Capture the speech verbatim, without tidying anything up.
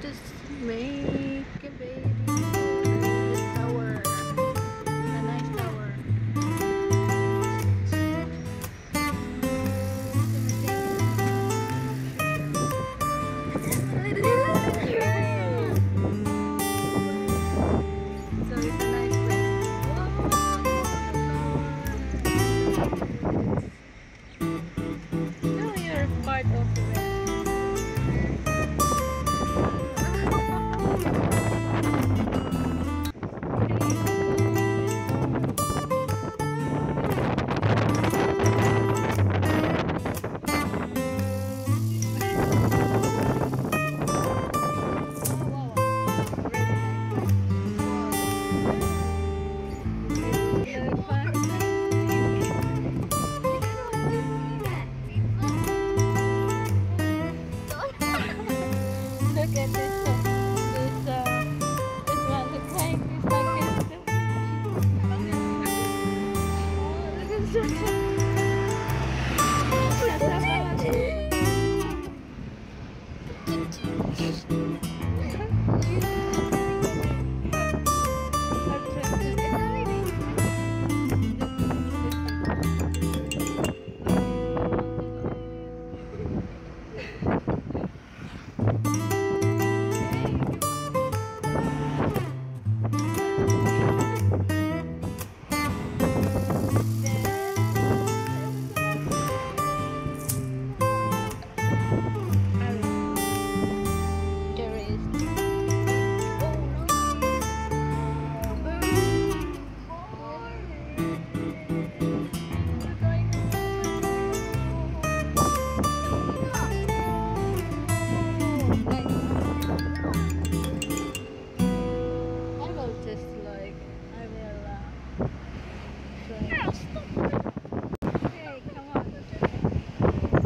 just make a baby in this tower. A nice tower. So it's a nice place. Now you're part of it. Look at this, uh, this, uh, this one looks like it's like it's oh, look at this.